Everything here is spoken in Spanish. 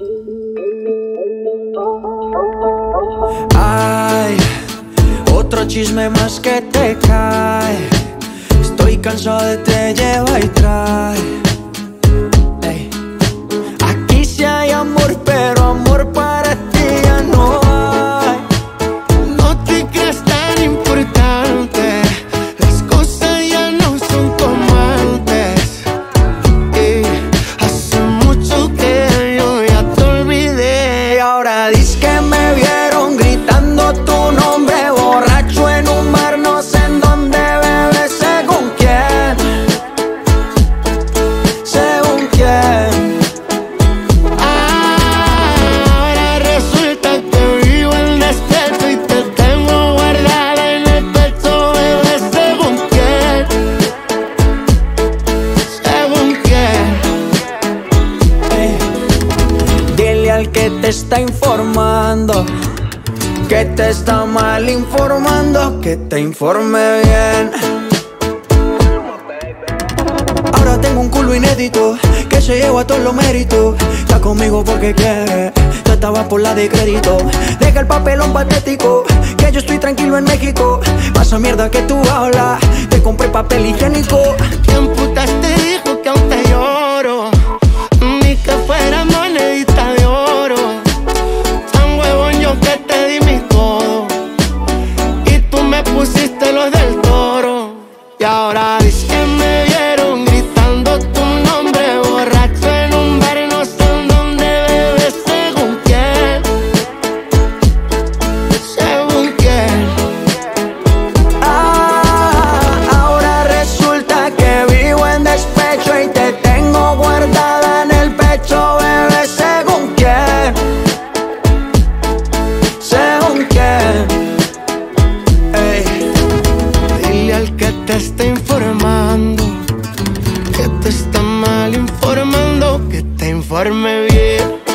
Ay, otro chisme más que te cae. Estoy cansado de te lleva y trae. Ey. Aquí sí hay amor, pero amor para ti ya no hay. No te creas tan importante, las cosas ya no son como antes. Hace mucho que yo ya te olvidé. Y ahora dices que me vieron gritando tu nombre, borracho en un bar, no sé en dónde, bebé, según quién. Según quién. Ahora resulta que vivo en despecho y te tengo guardada en el pecho, bebé, según quién. Según quién. Ey. Dile al que te está informando que te está mal informando, que te informe bien. Ahora tengo un culo inédito que se lleva todos los méritos. Está conmigo porque quiere, tú estabas por la de crédito. Deja el papelón patético, que yo estoy tranquilo en México. Pasa mierda que tú hablas, te compré papel higiénico. ¿Quién putas te dijo que aún te lloro? Ni que fuera monedita de oro. Tan huevón yo que te di mi todo y tú me pusiste los del Toro. Y ahora dices que me vieron gritando tu nombre, borracho en un bar, no sé en dónde, bebé, según quién. Según quién. Ahora resulta que vivo en despecho y te tengo guardada en el pecho, bebé, según quién. Según quién. Ey. Dile al que te está informando que te está mal informando, que te informe bien.